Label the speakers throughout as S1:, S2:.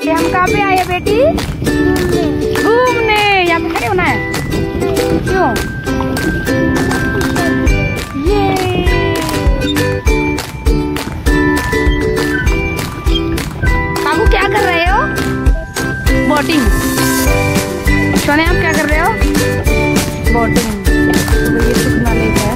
S1: ये हम कहाँ पे आए हैं बेटी? घूमने। यहाँ पे खड़े होना है? क्यों? ये काकू क्या कर रहे हो? बोटिंग। सोने आप क्या कर रहे हो? बोटिंग। तो ये सुखना लेक है।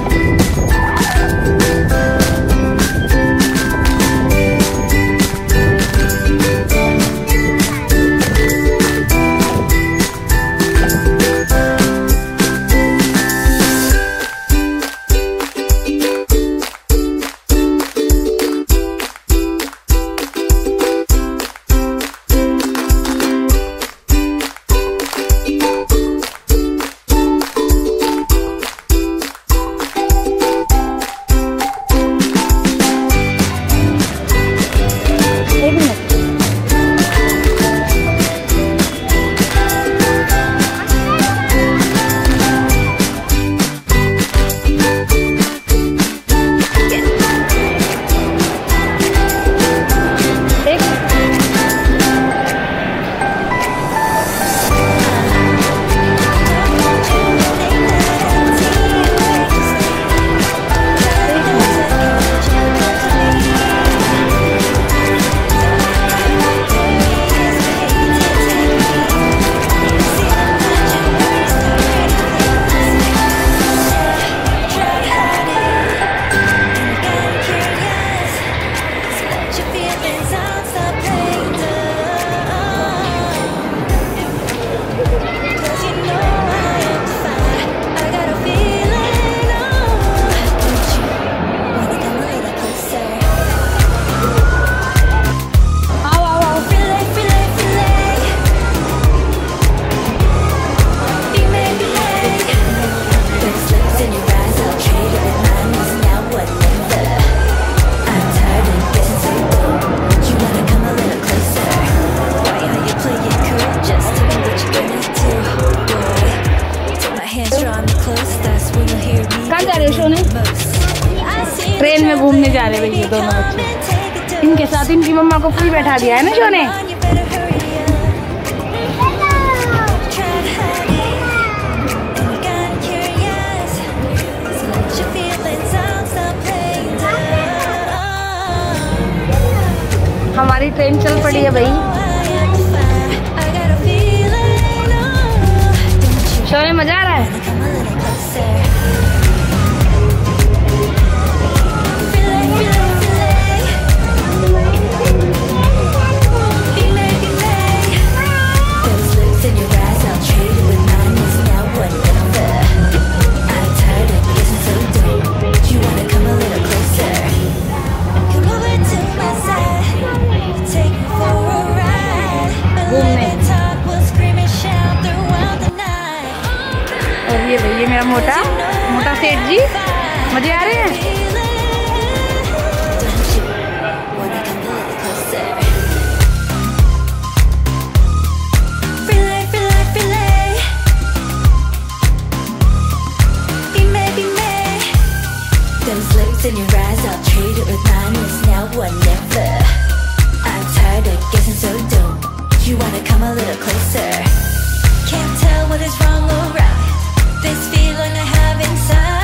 S1: ट्रेन में घूमने जा रहे हैं ये दोनों बच्चे। इनके साथ इनकी मम्मा को फ्री बैठा दिया है ना शोने। हमारी ट्रेन चल पड़ी है भाई। शोने मजा आ रहा है? ये भैया मेरा मोटा मोटा सेठ जी, मजे आ रहे हैं? In your eyes, I'll trade it with mine. It's now or never. I'm tired of guessing so dumb. You wanna come a little closer? Can't tell what is wrong or right. This feeling I have inside.